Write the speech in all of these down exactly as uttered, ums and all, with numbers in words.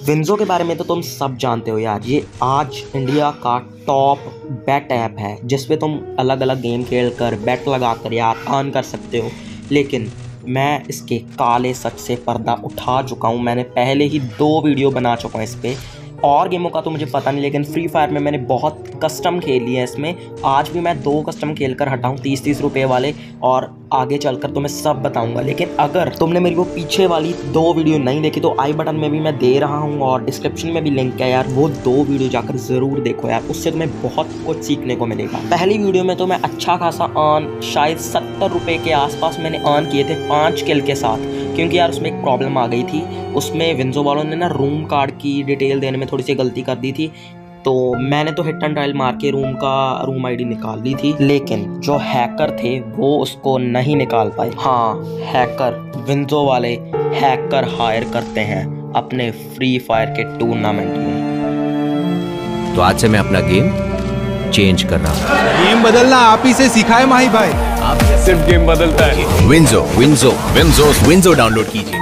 WinZO के बारे में तो तुम सब जानते हो यार, ये आज इंडिया का टॉप बेट ऐप है जिस पे तुम अलग अलग गेम खेल कर बेट लगा कर यार अर्न कर सकते हो। लेकिन मैं इसके काले सच से पर्दा उठा चुका हूँ। मैंने पहले ही दो वीडियो बना चुका हूँ इस पर। और गेमों का तो मुझे पता नहीं, लेकिन फ्री फायर में मैंने बहुत कस्टम खेल लिए हैं इसमें। आज भी मैं दो कस्टम खेल कर हटाऊँ तीस तीस रुपये वाले, और आगे चलकर तो मैं सब बताऊंगा। लेकिन अगर तुमने मेरी वो पीछे वाली दो वीडियो नहीं देखी तो आई बटन में भी मैं दे रहा हूँ और डिस्क्रिप्शन में भी लिंक है यार, वो दो वीडियो जाकर ज़रूर देखो यार, उससे तुम्हें बहुत कुछ सीखने को मिलेगा। पहली वीडियो में तो मैं अच्छा खासा अर्न, शायद सत्तर रुपये के आसपास मैंने अर्न किए थे पाँच किल के साथ। क्योंकि यार उसमें एक प्रॉब्लम आ गई थी, उसमें विंजो वालों ने ना रूम कार्ड की डिटेल देने में थोड़ी सी गलती कर दी थी। तो मैंने तो हिट एंड ट्रायल मार के रूम का रूम आईडी निकाल ली थी, लेकिन जो हैकर थे वो उसको नहीं निकाल पाए। हाँ, हैकर, विंजो वाले हैकर हायर करते हैं अपने फ्री फायर के टूर्नामेंट में। तो आज से मैं अपना गेम चेंज कर रहा हूँ। गेम बदलना आप ही से सीखा है माही भाई। आप सिर्फ गेम बदलता है। WinZO WinZO WinZO WinZO download कीजिए।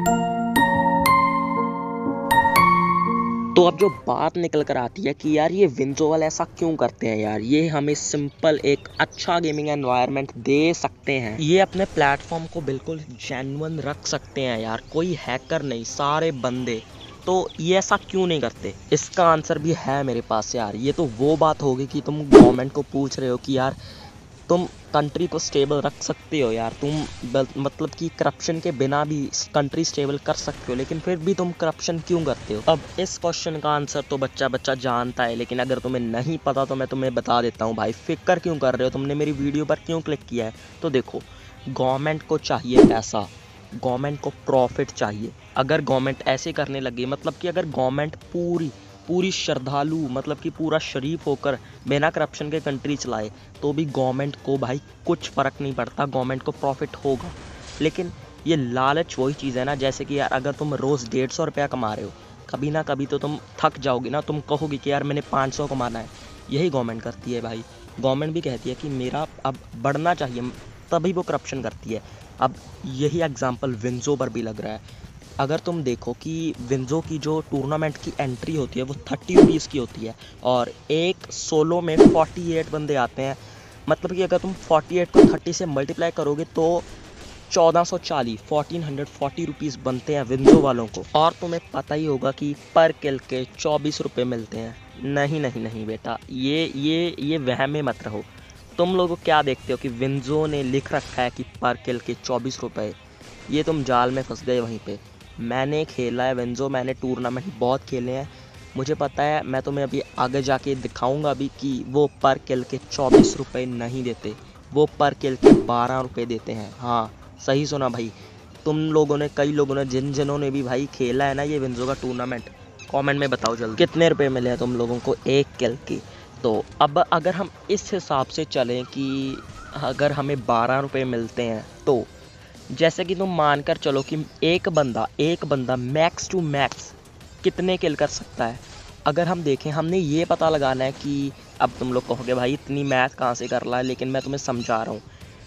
तो अब जो बात निकल कर आती है कि यार ये विंजो वाले ऐसा क्यों करते हैं यार, ये हमें सिंपल एक अच्छा गेमिंग एनवायरनमेंट दे सकते हैं, ये अपने प्लेटफॉर्म को बिल्कुल जेन्युइन रख सकते हैं यार, कोई हैकर नहीं, सारे बंदे। तो ये ऐसा क्यों नहीं करते, इसका आंसर भी है मेरे पास यार। ये तो वो बात होगी कि तुम गवर्नमेंट को पूछ रहे हो कि यार तुम कंट्री को स्टेबल रख सकते हो यार, तुम मतलब कि करप्शन के बिना भी कंट्री स्टेबल कर सकते हो, लेकिन फिर भी तुम करप्शन क्यों करते हो। अब इस क्वेश्चन का आंसर तो बच्चा बच्चा जानता है, लेकिन अगर तुम्हें नहीं पता तो मैं तुम्हें बता देता हूँ भाई। फिक्र क्यों कर रहे हो, तुमने मेरी वीडियो पर क्यों क्लिक किया है। तो देखो, गवर्नमेंट को चाहिए पैसा, गवर्नमेंट को प्रॉफिट चाहिए। अगर गवर्नमेंट ऐसे करने लगे, मतलब कि अगर गवर्नमेंट पूरी पूरी श्रद्धालु, मतलब कि पूरा शरीफ होकर बिना करप्शन के कंट्री चलाए, तो भी गवर्नमेंट को भाई कुछ फ़र्क नहीं पड़ता, गवर्नमेंट को प्रॉफिट होगा। लेकिन ये लालच वही चीज़ है ना, जैसे कि यार अगर तुम रोज़ डेढ़ सौ रुपया कमा रहे हो, कभी ना कभी तो तुम थक जाओगे ना, तुम कहोगे कि यार मैंने पाँच सौ कमाना है। यही गवर्नमेंट करती है भाई। गवर्नमेंट भी कहती है कि मेरा अब बढ़ना चाहिए, तभी वो करप्शन करती है। अब यही एग्जाम्पल विंजो पर भी लग रहा है। अगर तुम देखो कि विंजो की जो टूर्नामेंट की एंट्री होती है वो थर्टी रुपीज़ की होती है, और एक सोलो में फोर्टी एट बंदे आते हैं। मतलब कि अगर तुम फोर्टी एट को थर्टी से मल्टीप्लाई करोगे तो चौदह सौ चालीस फोर्टीन हंड्रेड फोर्टी रुपीज़ बनते हैं विंजो वालों को। और तुम्हें पता ही होगा कि पर किल के चौबीस रुपये मिलते हैं। नहीं नहीं नहीं बेटा, ये ये ये वहम में मत रहो। तुम लोग क्या देखते हो कि विंजो ने लिख रखा है कि पर किल के चौबीस रुपये, ये तुम जाल में फंस गए वहीं पे। मैंने खेला है विंजो, मैंने टूर्नामेंट बहुत खेले हैं, मुझे पता है। मैं तुम्हें अभी आगे जाके दिखाऊंगा भी कि वो पर किल के चौबीस रुपये नहीं देते, वो पर किल के बारह रुपये देते हैं। हाँ, सही सुना भाई। तुम लोगों ने, कई लोगों ने, जिन जिन्हों ने भी भाई खेला है ना ये विंजो का टूर्नामेंट, कमेंट में बताओ जल्दी कितने रुपए मिले हैं तुम लोगों को एक किल की। तो अब अगर हम इस हिसाब से चलें कि अगर हमें बारह रुपये मिलते हैं, तो जैसे कि तुम मानकर चलो कि एक बंदा एक बंदा मैक्स टू मैक्स कितने किल कर सकता है। अगर हम देखें, हमने ये पता लगाना है कि अब तुम लोग कहोगे भाई इतनी मैथ कहाँ से कर रहा है, लेकिन मैं तुम्हें समझा रहा हूँ।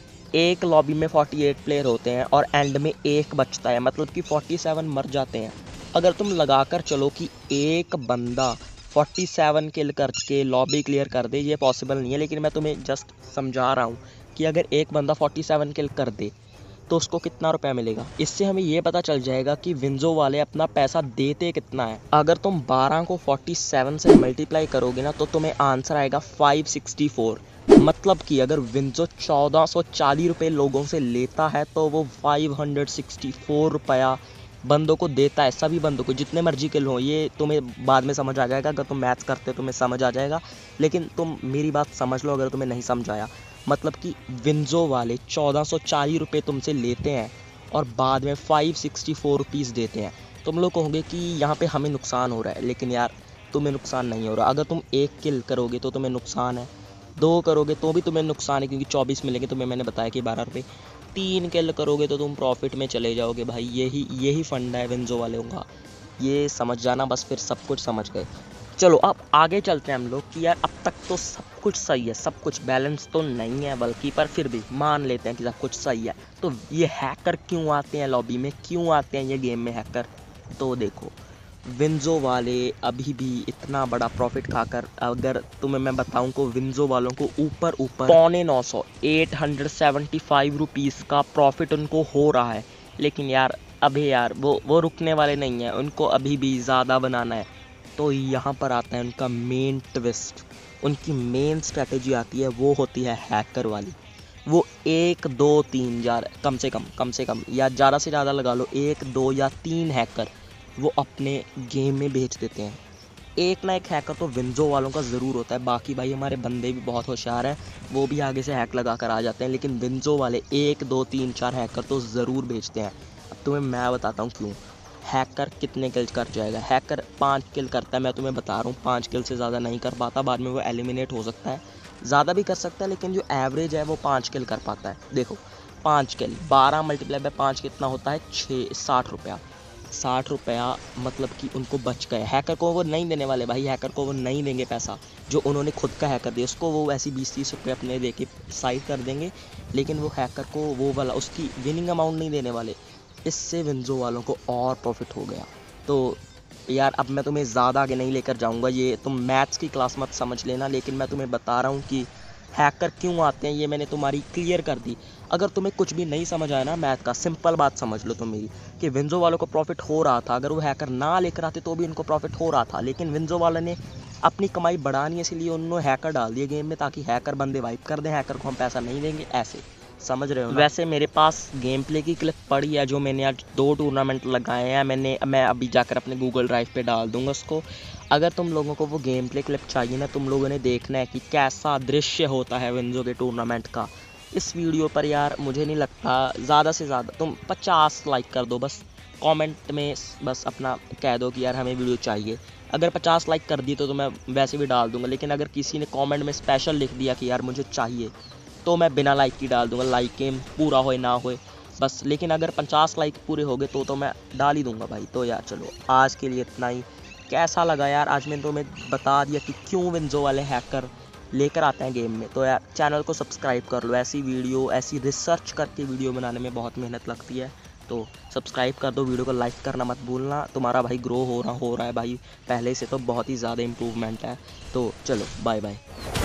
एक लॉबी में अड़तालीस प्लेयर होते हैं और एंड में एक बचता है, मतलब कि सैंतालीस मर जाते हैं। अगर तुम लगा कर चलो कि एक बंदा सैंतालीस किल करके लॉबी क्लियर कर दे, ये पॉसिबल नहीं है, लेकिन मैं तुम्हें जस्ट समझा रहा हूँ कि अगर एक बंदा सैंतालीस किल कर दे तो उसको कितना रुपया मिलेगा। इससे हमें ये पता चल जाएगा कि विंजो वाले अपना पैसा देते कितना है। अगर तुम बारह को सैंतालीस से मल्टीप्लाई करोगे ना, तो तुम्हें आंसर आएगा पाँच सौ चौंसठ। मतलब कि अगर विंजो चौदह सौ चालीस रुपये लोगों से लेता है तो वो पाँच सौ चौंसठ रुपया बंदों को देता है, सभी बंदों को, जितने मर्जी किल हो। ये तुम्हें बाद में समझ आ जाएगा, अगर तुम मैथ्स करते हो तुम्हें समझ आ जाएगा, लेकिन तुम मेरी बात समझ लो अगर तुम्हें नहीं समझ आया। मतलब कि विंजो वाले चौदह सौ चालीस रुपये तुमसे लेते हैं और बाद में पाँच सौ चौंसठ रुपीज़ देते हैं। तुम लोग कहोगे कि यहाँ पे हमें नुकसान हो रहा है, लेकिन यार तुम्हें नुकसान नहीं हो रहा। अगर तुम एक किल करोगे तो तुम्हें नुकसान है, दो करोगे तो भी तुम्हें नुकसान है क्योंकि चौबीस मिलेंगे, तुम्हें मैंने बताया कि बारह रुपये। तीन किल करोगे तो तुम प्रॉफिट में चले जाओगे भाई। यही यही फंडा है विंजो वालों का, ये समझ जाना बस, फिर सब कुछ समझ गए। चलो अब आगे चलते हैं हम लोग कि यार अब तक तो सब कुछ सही है, सब कुछ बैलेंस तो नहीं है बल्कि, पर फिर भी मान लेते हैं कि सब कुछ सही है। तो ये हैकर क्यों आते हैं लॉबी में, क्यों आते हैं ये गेम में हैकर। तो देखो, विंजो वाले अभी भी इतना बड़ा प्रॉफिट खाकर, अगर तुम्हें मैं बताऊं को विंजो वालों को ऊपर ऊपर पौने नौ सौ eight hundred seventy five rupees का प्रॉफिट उनको हो रहा है। लेकिन यार अभी यार वो वो रुकने वाले नहीं हैं, उनको अभी भी ज़्यादा बनाना है। तो यहाँ पर आता है उनका मेन ट्विस्ट, उनकी मेन स्ट्रेटेजी आती है, वो होती है हैकर वाली। वो एक दो तीन यार कम से कम कम से कम या ज़्यादा से ज़्यादा लगा लो एक दो या तीन हैकर वो अपने गेम में भेज देते हैं। एक ना एक हैकर तो विंजो वालों का ज़रूर होता है, बाकी भाई हमारे बंदे भी बहुत होशियार हैं, वो भी आगे से हैक लगा कर आ जाते हैं, लेकिन विंजो वाले एक दो तीन चार हैकर तो ज़रूर भेजते हैं। अब तुम्हें मैं बताता हूँ क्यों। हैकर कितने किल कर जाएगा? हैकर पाँच किल करता है, मैं तुम्हें बता रहा हूँ, पाँच किल से ज़्यादा नहीं कर पाता, बाद में वो एलिमिनेट हो सकता है, ज़्यादा भी कर सकता है, लेकिन जो एवरेज है वो पाँच किल कर पाता है। देखो पाँच किल बारह मल्टीप्लाई बाय पाँच कितना होता है? छः साठ रुपया साठ रुपया मतलब कि उनको बच गए। हैकर को वो नहीं देने वाले भाई, हैकर को वो नहीं देंगे पैसा जो उन्होंने खुद का हैकर दिया, उसको वो वैसे बीस तीस रुपये अपने दे के साइड कर देंगे, लेकिन वो हैकर को वो वाला उसकी विनिंग अमाउंट नहीं देने वाले। इससे विंजो वालों को और प्रॉफिट हो गया। तो यार अब मैं तुम्हें ज़्यादा आगे नहीं लेकर जाऊंगा, ये तुम मैथ्स की क्लास मत समझ लेना, लेकिन मैं तुम्हें बता रहा हूँ कि हैकर क्यों आते हैं, ये मैंने तुम्हारी क्लियर कर दी। अगर तुम्हें कुछ भी नहीं समझ आया ना मैथ का, सिंपल बात समझ लो तुम मेरी, कि विंजो वालों को प्रॉफिट हो रहा था, अगर वो हैकर ना लेकर आते तो भी उनको प्रॉफिट हो रहा था, लेकिन विंजो वाले ने अपनी कमाई बढ़ानी है, इसलिए उन्होंने हैकर डाल दिए गेम में, ताकि हैकर बंदे वाइप कर दें, हैकर को हम पैसा नहीं देंगे, ऐसे समझ रहे हो ना? वैसे मेरे पास गेम प्ले की क्लिप पड़ी है, जो मैंने आज दो टूर्नामेंट लगाए हैं, मैंने मैं अभी जाकर अपने गूगल ड्राइव पे डाल दूंगा उसको। अगर तुम लोगों को वो गेम प्ले क्लिप चाहिए ना, तुम लोगों ने देखना है कि कैसा दृश्य होता है विंजो के टूर्नामेंट का। इस वीडियो पर यार मुझे नहीं लगता ज़्यादा से ज़्यादा तुम पचास लाइक कर दो बस, कमेंट में बस अपना कह दो कि यार हमें वीडियो चाहिए। अगर पचास लाइक कर दी तो, तो मैं वैसे भी डाल दूंगा, लेकिन अगर किसी ने कमेंट में स्पेशल लिख दिया कि यार मुझे चाहिए, तो मैं बिना लाइक की डाल दूंगा, लाइक गेम पूरा होए ना होए बस। लेकिन अगर पचास लाइक पूरे हो गए तो तो मैं डाल ही दूंगा भाई। तो यार चलो आज के लिए इतना ही। कैसा लगा यार आज मैंने तुम्हें बता दिया कि क्यों विंजो वाले हैकर लेकर आते हैं गेम में। तो यार चैनल को सब्सक्राइब कर लो, ऐसी वीडियो ऐसी रिसर्च करके वीडियो बनाने में बहुत मेहनत लगती है। तो सब्सक्राइब कर दो, वीडियो को लाइक करना मत भूलना। तुम्हारा भाई ग्रो हो रहा हो रहा है भाई, पहले से तो बहुत ही ज़्यादा इम्प्रूवमेंट है। तो चलो बाय बाय।